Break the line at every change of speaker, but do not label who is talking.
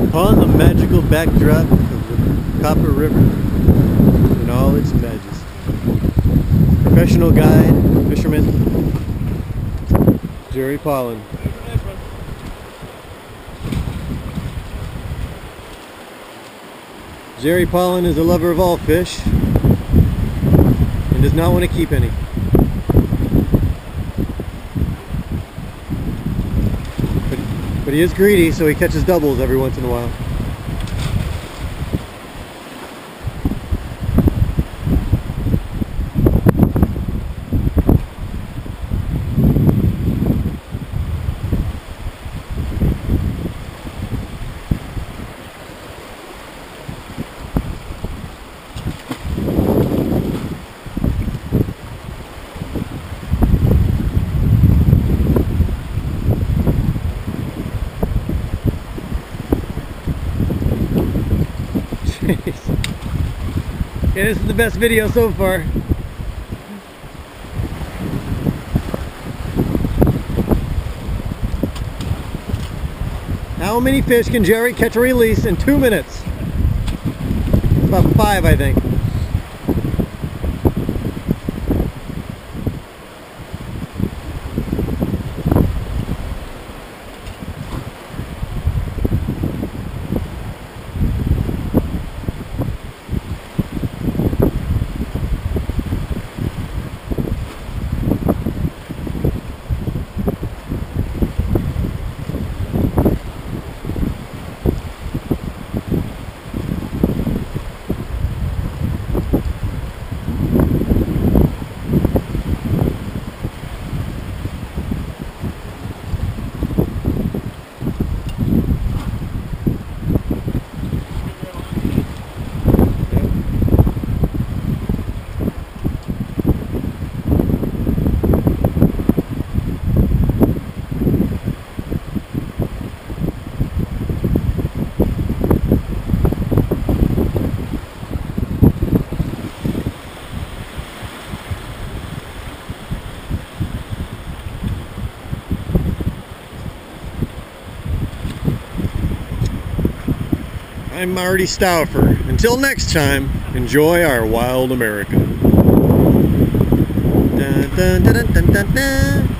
Upon the magical backdrop of the Copper River in all its majesty. Professional guide, fisherman, Jerry Pollen. Jerry Pollen is a lover of all fish and does not want to keep any. But he is greedy, so he catches doubles every once in a while. Yeah, this is the best video so far. How many fish can Jerry catch or release in 2 minutes? About 5, I think. I'm Marty Stauffer. Until next time, enjoy our wild America. Dun, dun, dun, dun, dun, dun, dun.